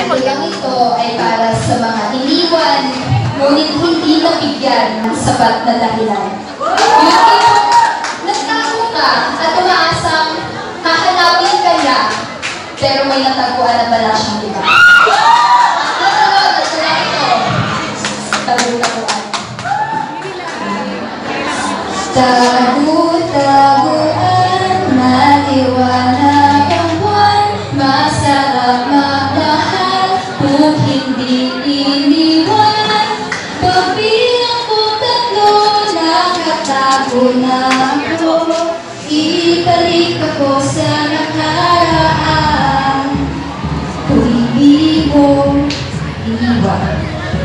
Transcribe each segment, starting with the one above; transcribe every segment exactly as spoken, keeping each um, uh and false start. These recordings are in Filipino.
Ang ito ay para sa mga iniwan, ngunit hindi nabigyan ng sapat na dahilan. Yung nagtago ka at umaasang hahanapin ka niya, pero may natagpuan na pala siyang iba. Nasunod at sila ito, tago-taguan. Tago-taguan, maliwanag ang buwan, masarap magmahal, kung hindi iniwan. Pagbilang ko tatlo, nakatago na ako, ibalik ako sa nakaraan, kung hindi mo iniwan.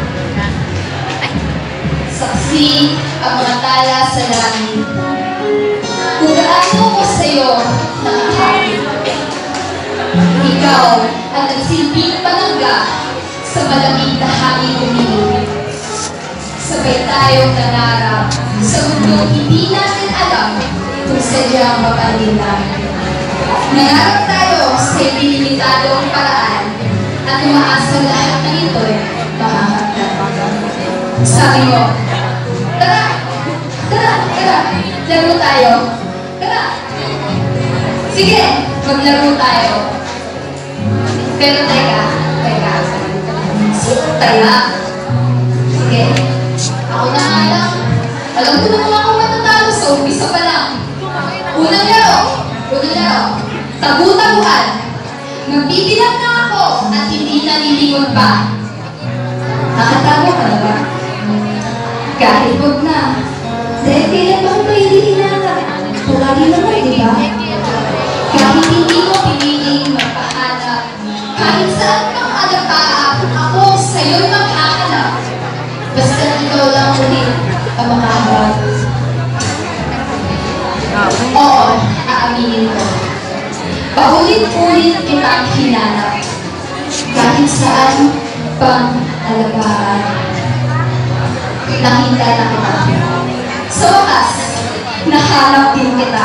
Saksi ang mga tala sa langit, kung gaano ko sa'yo nakahawig. Ikaw ang nagsilbing panangga sa malamig na hangin umilig. Sabay tayong nangarap sa mundong hindi natin alam kung sadyang mapanila. Nangarap tayo sa ilimitadong paraan at umaasa lahat ng ito'y makakagdag. Sabi mo, tara, tara, tara, laro tayo. Tara. Sige, maglaro tayo. Pero teka, teka, sino taya? Sige, ako na nga lang. Alam ko naman ako matatalo sa umpisa pa lang. Unang laro, unang laro, tagu-taguan. Magbibilang na ako at hindi nalilingon pa. Nakatago ka na ba? Kahit huwag na. Dahil kailan ba ko kayo hindi hinanap? Palagi naman, di ba? Kahit hindi mo piniling magpahanap, kahit saan kang alagpaak, ako sa'yo'y maghahanap. Basta ikaw lang ulit ang makahanap. Oo, aaminin ko. Paulit-ulit kitang hinanap. Kahit saan pang alagaan. Nakita na kita. Sa wakas, nahanap din kita.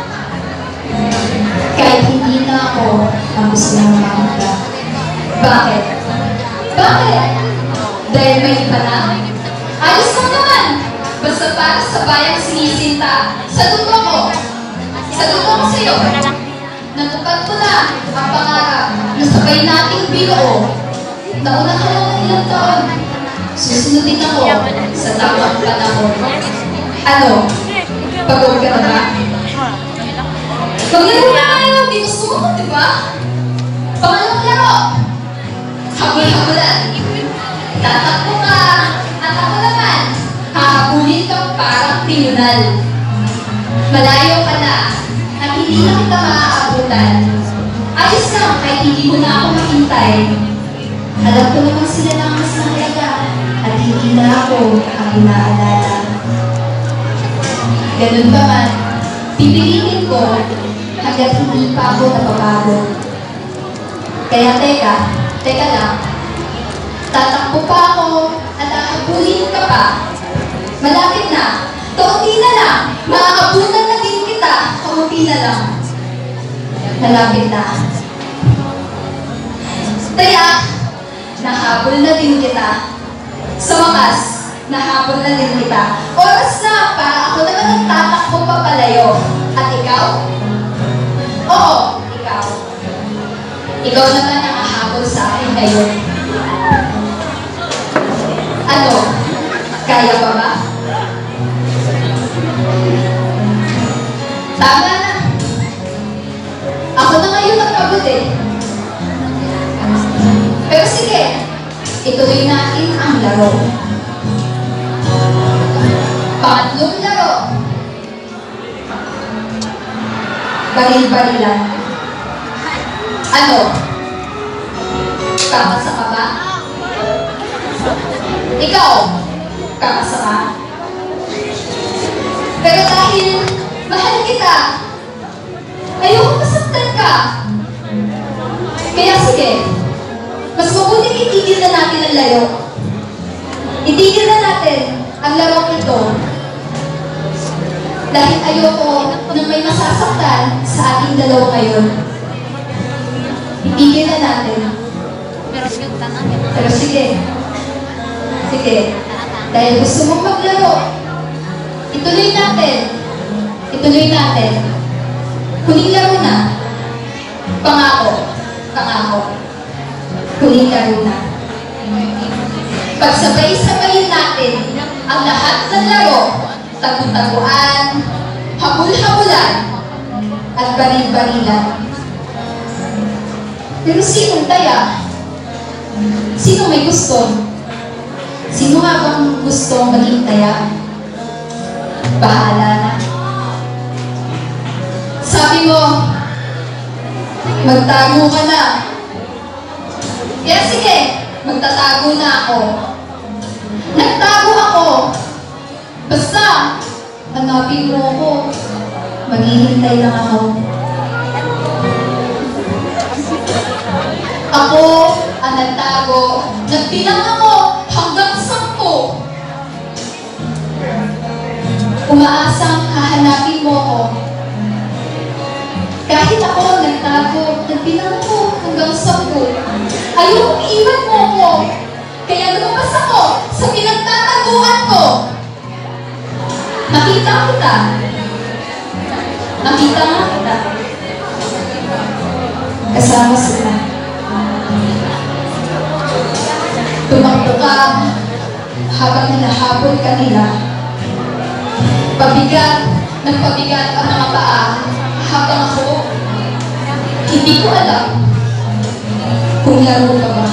Kahit hindi na ako ang gusto ng makita. Bakit? Bakit? Dahil may iba na? Ayos lang naman! Basta para sa bayang sinisinta. Sa dugo ko. Sa dugo ko sa'yo. Natupad ko na ang pangarap na sabay nating binuo. Nauna ka lang ng ilang taon. Susunodin ako sa tamang panahon. Ano? Pagod ka na ba? Maglaro na kayo! Di gusto mo, di ba? Pangalawang laro! Habol-habulan. Tatakbo ka at ako naman, hahabulin kang parang kriminal. Malayo ka na at hindi na kita maaabutan. Ayos lang kahit hindi mo na ako makintay. Alam ko naman sila na mas mahalaga at hindi na ako ang inaalala. Ganun pa man, pipilitin ko hanggat hindi pa ako napapagod. Kaya teka, teka lang, tatakbo pa ako at ahabulin ka pa. Malapit na, kaunti na lang, maaabutan na din kita, kaunti na lang. Malapit na. Kaya, nahabol na din kita. Sa wakas, nahabol na din kita. Oras na para ako naman ang tatakbo pa palayo. At ikaw? Oo, ikaw. Ikaw naman ang ahabol sa akin ngayon. Ano? Kaya pa ba? Tama na. Ako na ngayon ang pagod eh. Pero sige, ituloy natin ang laro. Pangatlong laro. Baril-barilan. Ano? Kakasa ka ba? Ikaw, kakasa ka? Pero dahil mahal kita, ayoko masaktan ka. Kaya sige, mas mabuting itigil na natin ang layo. Itigil na natin ang larong ito. Dahil ayoko na may masasaktan sa ating dalawa ngayon. Itigil na natin. Pero sige. Sige. Dahil gusto mong maglaro, ituloy natin. Ituloy natin. Huling laro na. Pangako. Pangako. Huling laro na. Pagsabay-sabayin natin ang lahat ng laro, tagu-taguan, habul-habulan, at baril-barilan. Pero sinong taya? Sino may gusto? Sino nga bang gusto maging taya? Bahala na. Sabi mo, magtago ka na. Kaya sige, magtatago na ako. Nagtago ako. Basta, hanapin mo ako. Maghihintay lang ako. Ako ang nagtago. Nagbilang ako hanggang sampu. Umaasang hahanapin mo ako. Kahit ako nagtago, nagbilang ako hanggang sampu. Ayokong iwan mo ako. Kaya lumabas ako sa pinagtataguan ko. Nakita kita. Nakita nga kita. Kasama sila. Tumakbo ka habang hinahabol ka nila. Pabigat, nagpabigat ang mga paa habang ako, hindi ko alam kung laro ka ba.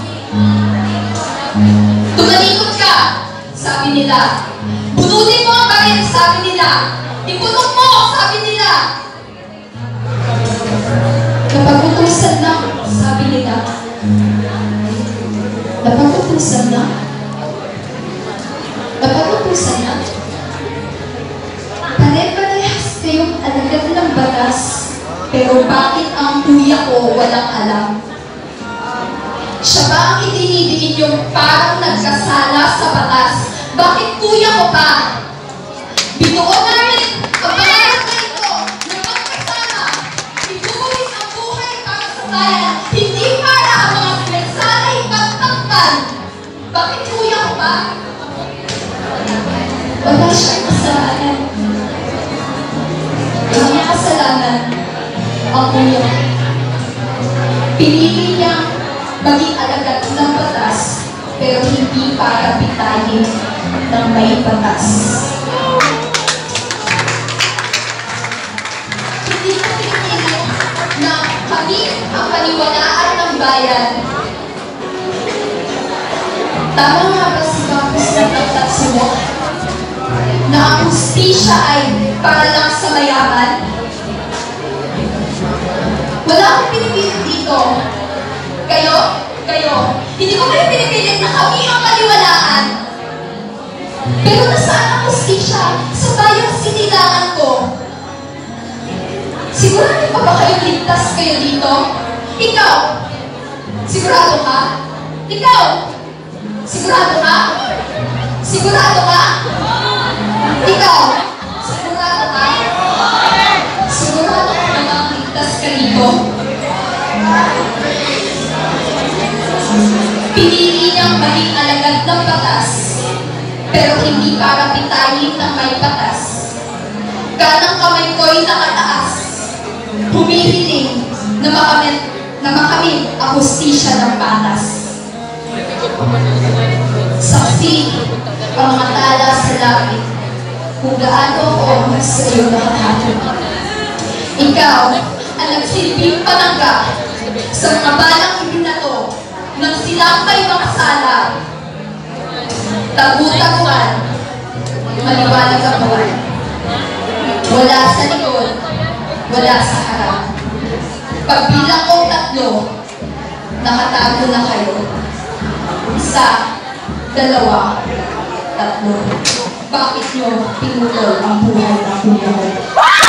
Tumalikot ka, sabi nila. Bunutin mo ang baril, sabi nila. Iputok mo, sabi nila. Napagutusan na, sabi nila. Napagutusan na. Napagutusan na. Pare-parehas kayong alagad ng batas, pero bakit ang kuya ko walang alam? Siya ba ang idinidiin yung parang nagkasala sa batas? Bakit kuya ko pa? Binuo namin ang pangarap na ito na magkasama. Ituloy ang buhay para sa bayan, hindi para ang mga pinagsalay pagtakpan. Bakit kuya ko pa? Wala siyang kasalanan. Ang kasalanan ang kuya. Pinili niya maging alagad ng batas, pero hindi para bitayin ng may batas. Hindi ko pinili na kami ang paniwalaan ng bayan. Tama nga ba si Bapus na nagtatsumo? Na ang hustisya ay para lang sa mayaman? Wala akong pinipilit dito. Kayo? Kayo? Hindi ko kayo pinipilit na kami ang paniwalaan. Pero nasaan ang hustisya sa bayang sinilangan ko? Sigurado pa ba kayo ligtas kayo dito? Ikaw? Sigurado ka? Ikaw? Sigurado ka? Sigurado ka? Ikaw? Sigurado ka? Sigurado ka namang ligtas ka dito? Pinili niyang maging alagad ng batas, pero hindi para pitayin ng may batas. Kanang kamay ko'y nakataas, humihiling na makamit, na makamit ang hustisya ng batas. Saksi ang mga tala sa langit kung gaano ko sa iyo nakahapon. Ikaw ang nagsilbing panangga sa mga balang ibinato nang silang may mga sala. Tagu-taguan, maliwanag ang buwan. Wala sa likod, wala sa harap. Pagbilang ko tatlo, nakatago na kayo. Isa, dalawa, tatlo. Bakit nyo pinutol ang buhay ng buhay?